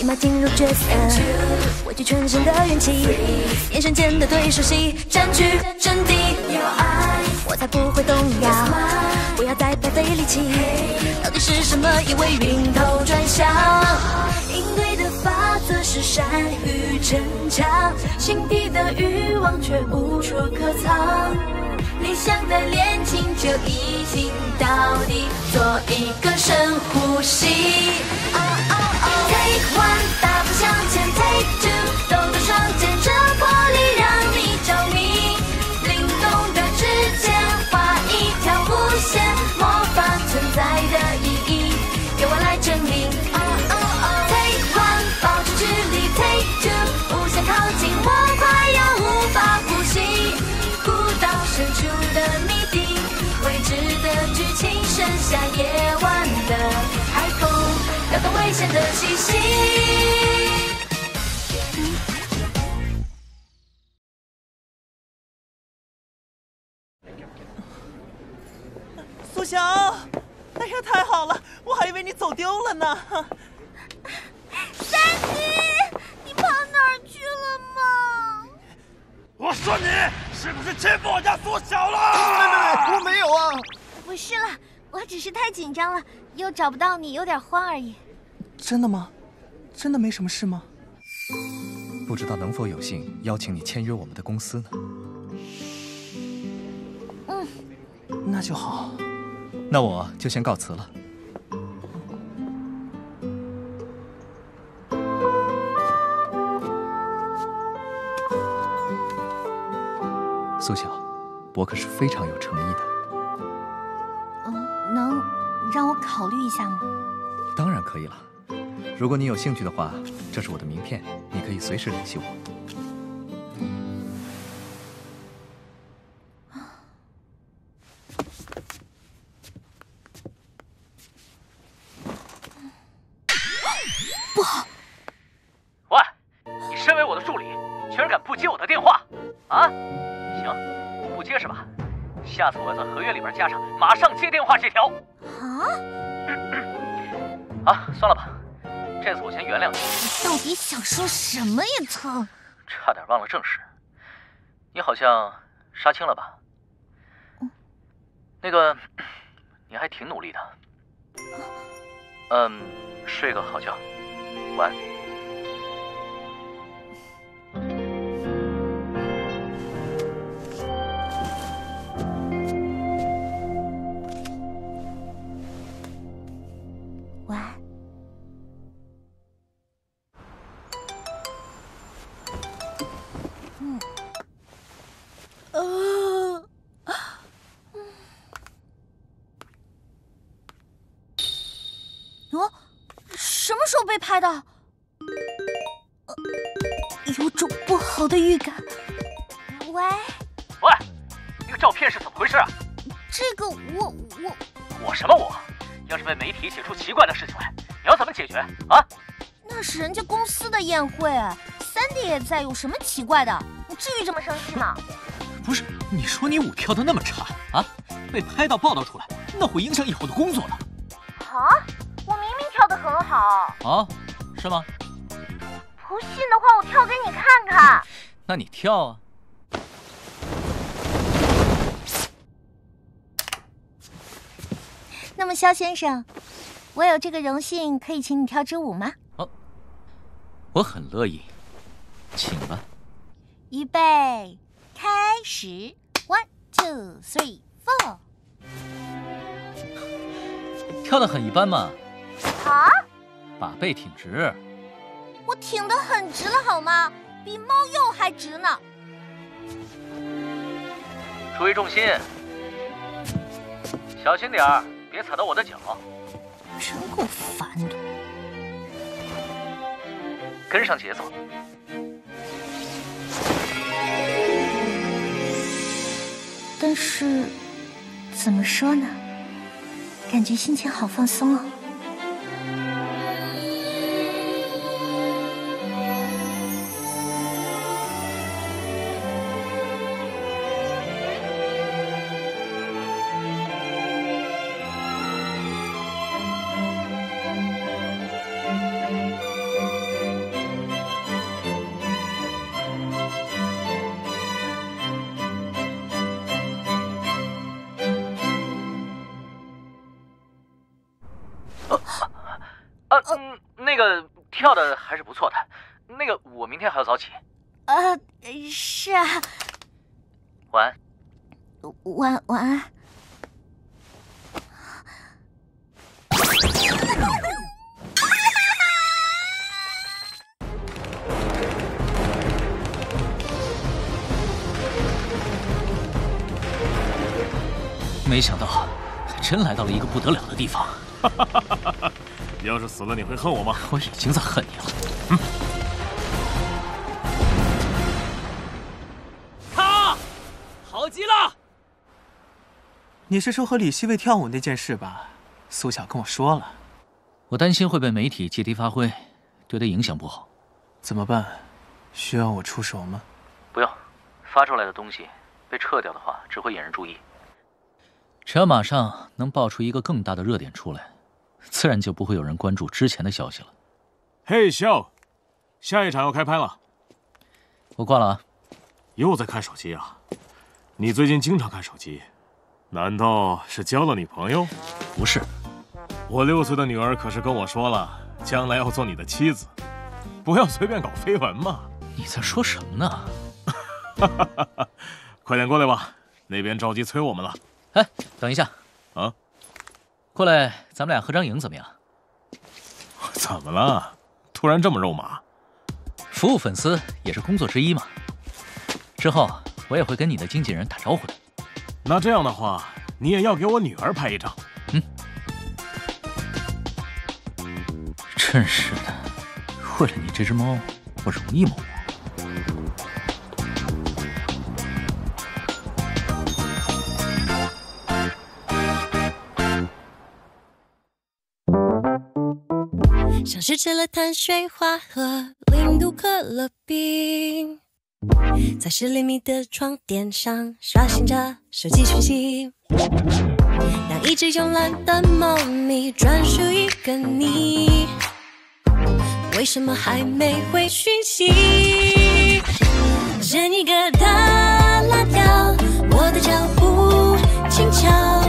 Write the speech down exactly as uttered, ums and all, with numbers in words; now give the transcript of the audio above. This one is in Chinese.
一秒进入角色，汇聚全身的元气，眼神间的对手戏，占据阵地。有爱，我才不会动摇，不要再白费力气。到底是什么因为晕头转向？应对的法则是善与逞强，心底的欲望却无处可藏。理想的恋情就一镜到底，做一个深呼吸。Oh oh oh Take one， 大步向前 Take two， 抖动双肩，这魄力让你着迷。灵动的指尖画一条弧线，模仿存在的意义，由我来证明。Oh oh oh Take one， 保持距离 Take two， 无限靠近，我快要无法呼吸。古道深处的谜底，未知的剧情，剩下夜晚的海风，撩动危险的气息。 苏晓，哎呀，太好了，我还以为你走丢了呢。 三弟，你跑哪儿去了吗？ 我说你是不是欺负我家苏小了？ 妹妹，我没有啊。 不是了，我只是太紧张了，又找不到你，有点慌而已。 真的吗？真的没什么事吗？ 不知道能否有幸邀请你签约我们的公司呢？ 嗯， 那就好。 那我就先告辞了。苏晓，我可是非常有诚意的。 嗯，能让我考虑一下吗？ 当然可以了。如果你有兴趣的话，这是我的名片，你可以随时联系我。 不好！ 喂，你身为我的助理，居然敢不接我的电话啊？行，不接是吧？下次我要在合约里边加上马上接电话这条。 啊？ 啊，算了吧，这次我先原谅你。 你到底想说什么呀，苍？ 差点忘了正事，你好像杀青了吧？ 嗯。 那个，你还挺努力的。嗯，睡个好觉，晚安。 晚安。嗯。呃。哦，什么时候被拍的？呃，有种不好的预感。喂。 喂，那个照片是怎么回事啊？ 这个我我我什么我？要是被媒体写出奇怪的事情来，你要怎么解决啊？ 那是人家公司的宴会，三弟也在，有什么奇怪的？你至于这么生气吗？ 不是，你说你舞跳的那么差啊，被拍到报道出来，那会影响以后的工作的。 啊？我明明跳得很好。 啊？是吗？ 不信的话，我跳给你看看。 那你跳啊。 那么，肖先生，我有这个荣幸，可以请你跳支舞吗？ 哦，我很乐意，请吧。 预备，开始 ，one two three four。 跳得很一般嘛。 啊？ 把背挺直。 我挺得很直了，好吗？比猫鼬还直呢。 注意重心，小心点儿。别踩到我的脚， 真够烦的。 跟上节奏。 但是，怎么说呢？感觉心情好放松哦。 啊，嗯，那个跳的还是不错的。那个我明天还要早起。 呃，是啊。 晚安。 晚晚安。 没想到，还真来到了一个不得了的地方。 要是死了，你会恨我吗？ 我已经在恨你了。嗯。 他，好极了！你是说和李希蔚跳舞那件事吧？苏晓跟我说了。 我担心会被媒体借题发挥，对他影响不好。 怎么办？需要我出手吗？ 不用，发出来的东西被撤掉的话，只会引人注意。 只要马上能爆出一个更大的热点出来，自然就不会有人关注之前的消息了。 嘿，秀，下一场要开拍了。 我挂了啊。 又在看手机啊？你最近经常看手机，难道是交了女朋友？ 不是， 我六岁的女儿可是跟我说了，将来要做你的妻子，不要随便搞绯闻嘛。 你在说什么呢？ 快点过来吧，那边着急催我们了。 哎，等一下， 啊， 过来，咱们俩合张影怎么样？ 怎么了？突然这么肉麻？ 服务粉丝也是工作之一嘛。之后我也会跟你的经纪人打招呼的。 那这样的话，你也要给我女儿拍一张。 嗯。真是的，为了你这只猫，我容易吗？ 像是吃了碳水化合零度可乐冰，在十厘米的床垫上刷新着手机讯息，当一只慵懒的猫咪专属一个你，为什么还没回讯息？伸一个大辣条，我的脚步轻巧。